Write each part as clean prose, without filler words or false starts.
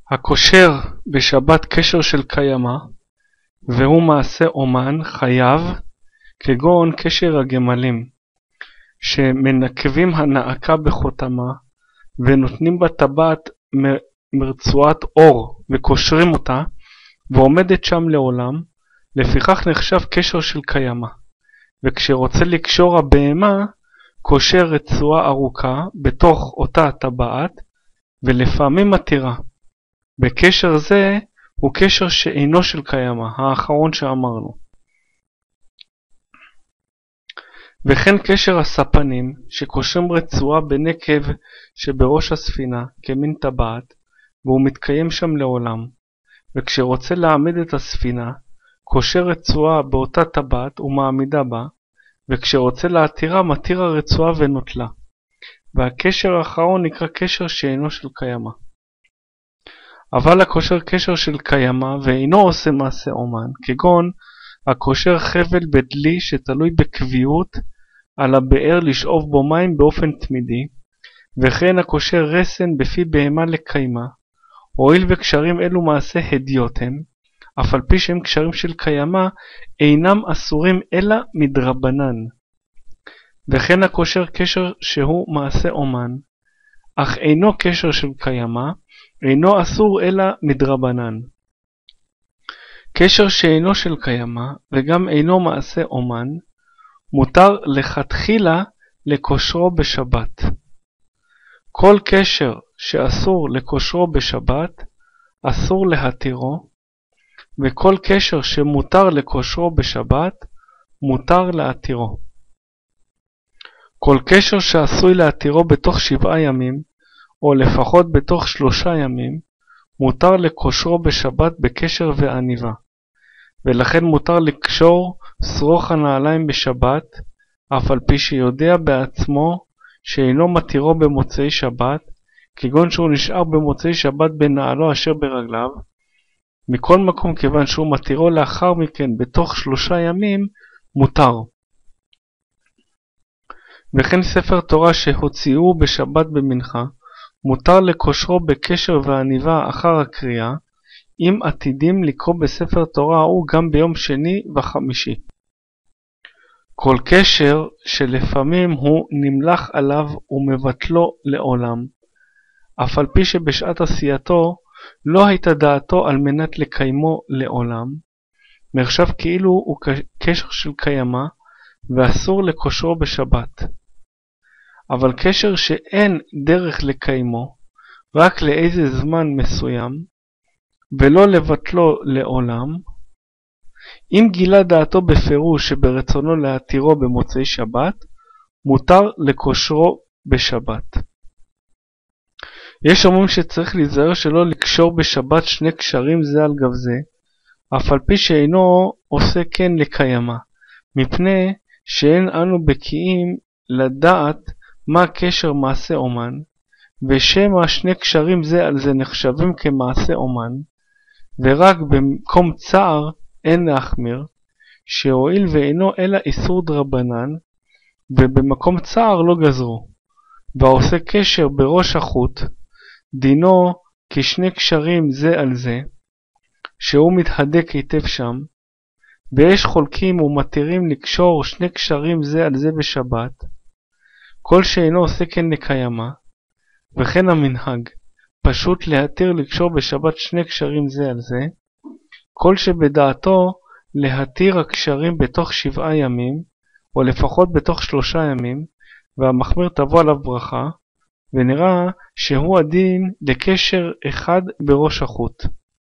הקושר בשבת קשר של קיימא, והוא מעשה אומן חייב, כגון קשר הגמלים, שמנקבים הנעקה בחותמה, ונותנים בה טבעת מרצועת אור, וקושרים אותה, ועומדת שם לעולם, לפיכך נחשב קשר של קיימא. וכשרוצה לקשור הבהמה, קושר רצועה ארוכה בתוך אותה טבעת, ולפעמים מתירה. בקשר זה הוא קשר שאינו של קיימא, האחרון שאמרנו. וכן קשר הספנים, שקושרים רצועה בנקב שבראש הספינה, כמין טבעת, והוא מתקיים שם לעולם. וכשרוצה להעמיד את הספינה, קושר רצועה באותה טבעת ומעמידה בה, וכשרוצה להתירה, מתיר הרצועה ונוטלה. והקשר האחרון נקרא קשר שאינו של קיימא. אבל הקושר קשר של קיימא ואינו עושה מעשה אומן, כגון הקושר חבל בדלי שתלוי בקביעות על הבאר לשאוב בו מים באופן תמידי, וכן הקושר רסן בפי בהמה לקיימא, הואיל וקשרים אלו מעשה הדיוט הם, אף על פי שהם קשרים של קיימא, אינם אסורים אלא מדרבנן. וכן הקושר קשר שהוא מעשה אומן, אך אינו קשר של קיימא, אינו אסור אלא מדרבנן. קשר שאינו של קיימא, וגם אינו מעשה אומן, מותר לכתחילה לקושרו בשבת. כל קשר שאסור לקושרו בשבת, אסור להתירו, וכל קשר שמותר לקושרו בשבת, מותר להתירו. כל קשר שעשוי להתירו בתוך 7 ימים, או לפחות בתוך 3 ימים, מותר לקושרו בשבת בקשר ועניבה. ולכן מותר לקשור שרוך הנעליים בשבת, אף על פי שיודע בעצמו שאינו מתירו במוצאי שבת, כגון שהוא נשאר במוצאי שבת בנעלו אשר ברגליו. מכל מקום, כיוון שהוא מתירו לאחר מכן בתוך 3 ימים, מותר. וכן ספר תורה שהוציאו בשבת במנחה, מותר לקושרו בקשר ועניבה אחר הקריאה, אם עתידים לקרוא בספר תורה הוא גם ביום שני וחמישי. כל קשר שלפעמים הוא נמלח עליו ומבטלו לעולם, אף על פי שבשעת עשייתו לא הייתה דעתו על מנת לקיימו לעולם, נחשב כאילו הוא קשר של קיימא, ואסור לקושרו בשבת. אבל קשר שאין דרך לקיימו, רק לאיזה זמן מסוים, ולא לבטלו לעולם, אם גילה דעתו בפירוש שברצונו להתירו במוצאי שבת, מותר לקושרו בשבת. יש אומרים שצריך להיזהר שלא לקשור בשבת 2 קשרים זה על גב זה, אף על פי שאינו עושה כן לקיימא, מפני שאין אנו בקיאים לדעת מה קשר מעשה אומן, ושמא 2 קשרים זה על זה נחשבים כמעשה אומן, ורק במקום צער אין להחמיר, שהואיל ואינו אלא איסור דרבנן, ובמקום צער לא גזרו. והעושה קשר בראש החוט, דינו כ2 קשרים זה על זה, שהוא מתהדק היטב שם, ויש חולקים ומתירים לקשור 2 קשרים זה על זה בשבת, כל שאינו עושה כן לקיימא, וכן המנהג, פשוט להתיר לקשור בשבת 2 קשרים זה על זה, כל שבדעתו להתיר הקשרים בתוך 7 ימים, או לפחות בתוך 3 ימים, והמחמיר תבוא עליו ברכה, ונראה שהוא הדין לקשר אחד בראש החוט.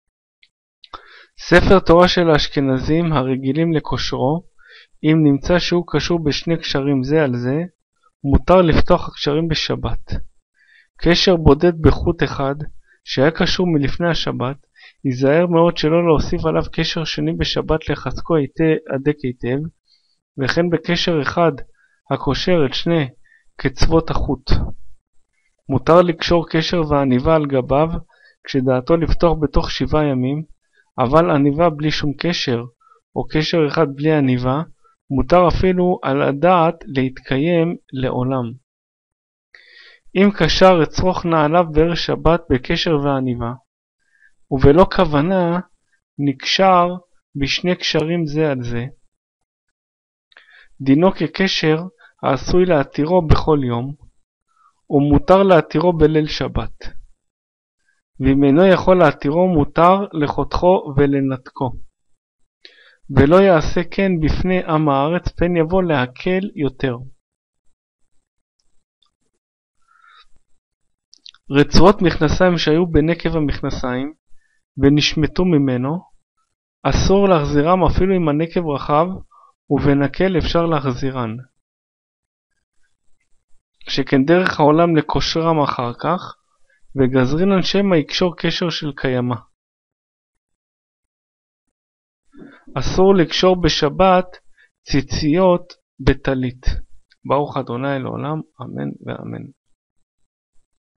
ספר תורה של האשכנזים הרגילים לקושרו, אם נמצא שהוא קשור ב2 קשרים זה על זה, מותר לפתוח הקשרים בשבת. קשר בודד בחוט אחד, שהיה קשור מלפני השבת, ייזהר מאוד שלא להוסיף עליו קשר שני בשבת לחזקו הדק היטב, וכן בקשר אחד הקושר את 2 קצוות החוט. מותר לקשור קשר ועניבה על גביו, כשדעתו לפתוח בתוך 7 ימים, אבל עניבה בלי שום קשר, או קשר אחד בלי עניבה, מותר אפילו על הדעת להתקיים לעולם. אם קשר את שרוך נעליו בערב שבת בקשר ועניבה, ובלא כוונה נקשר בשני קשרים זה על זה. דינו כקשר העשוי להתירו בכל יום, ומותר להתירו בליל שבת. ואם אינו יכול להתירו, מותר לחותכו ולנתקו. ולא יעשה כן בפני עם הארץ, פן יבוא להקל יותר. רצועות מכנסיים שהיו בנקב המכנסיים ונשמטו ממנו, אסור להחזירם אפילו אם הנקב רחב, ובנקל אפשר להחזירן. שכן דרך העולם לקושרם אחר כך, וגזרינן שמא יקשור קשר של קיימה. אסור לקשור בשבת ציציות בטלית. ברוך ה' לעולם, אמן ואמן.